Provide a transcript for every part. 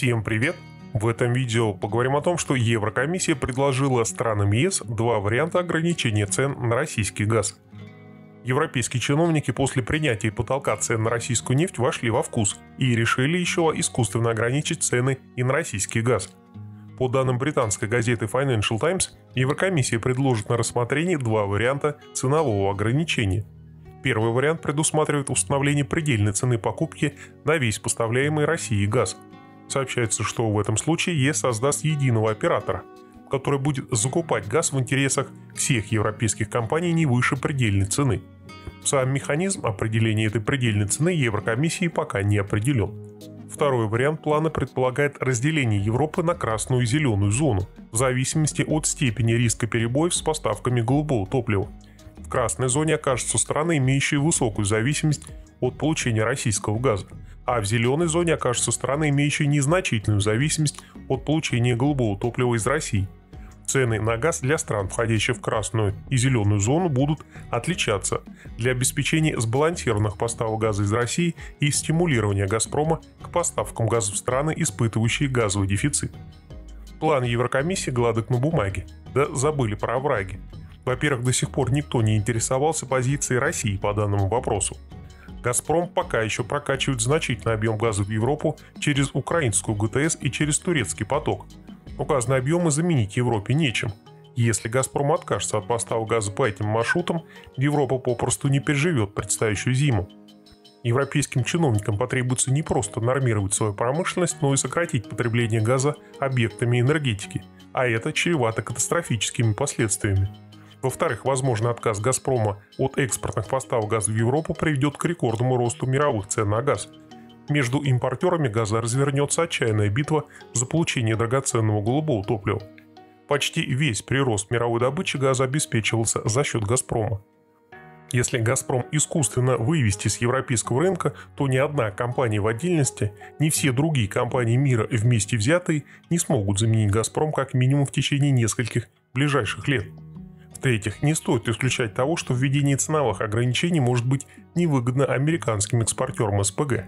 Всем привет! В этом видео поговорим о том, что Еврокомиссия предложила странам ЕС два варианта ограничения цен на российский газ. Европейские чиновники после принятия потолка цен на российскую нефть вошли во вкус и решили еще искусственно ограничить цены и на российский газ. По данным британской газеты Financial Times, Еврокомиссия предложит на рассмотрение два варианта ценового ограничения. Первый вариант предусматривает установление предельной цены покупки на весь поставляемый Россией газ. Сообщается, что в этом случае ЕС создаст единого оператора, который будет закупать газ в интересах всех европейских компаний не выше предельной цены. Сам механизм определения этой предельной цены Еврокомиссии пока не определен. Второй вариант плана предполагает разделение Европы на красную и зеленую зону в зависимости от степени риска перебоев с поставками голубого топлива. В красной зоне окажутся страны, имеющие высокую зависимость от получения российского газа, а в зеленой зоне окажутся страны, имеющие незначительную зависимость от получения голубого топлива из России. Цены на газ для стран, входящих в красную и зеленую зону, будут отличаться для обеспечения сбалансированных поставок газа из России и стимулирования «Газпрома» к поставкам газа в страны, испытывающие газовый дефицит. План Еврокомиссии гладок на бумаге, да забыли про овраги. Во-первых, до сих пор никто не интересовался позицией России по данному вопросу. «Газпром» пока еще прокачивает значительный объем газа в Европу через украинскую ГТС и через турецкий поток. Указанные объемы заменить Европе нечем. Если «Газпром» откажется от поставок газа по этим маршрутам, Европа попросту не переживет предстоящую зиму. Европейским чиновникам потребуется не просто нормировать свою промышленность, но и сократить потребление газа объектами энергетики, а это чревато катастрофическими последствиями. Во-вторых, возможный отказ «Газпрома» от экспортных поставок газа в Европу приведет к рекордному росту мировых цен на газ. Между импортерами газа развернется отчаянная битва за получение драгоценного голубого топлива. Почти весь прирост мировой добычи газа обеспечивался за счет «Газпрома». Если «Газпром» искусственно вывести с европейского рынка, то ни одна компания в отдельности, ни все другие компании мира вместе взятые не смогут заменить «Газпром» как минимум в течение нескольких ближайших лет. В-третьих, не стоит исключать того, что введение ценовых ограничений может быть невыгодно американским экспортерам СПГ.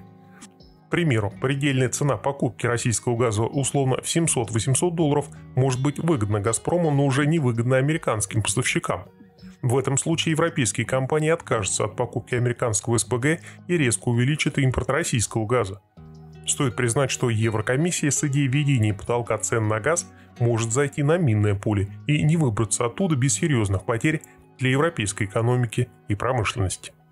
К примеру, предельная цена покупки российского газа условно в $700-800 может быть выгодна «Газпрому», но уже невыгодна американским поставщикам. В этом случае европейские компании откажутся от покупки американского СПГ и резко увеличат импорт российского газа. Стоит признать, что Еврокомиссия с идеей введения потолка цен на газ может зайти на минное поле и не выбраться оттуда без серьезных потерь для европейской экономики и промышленности.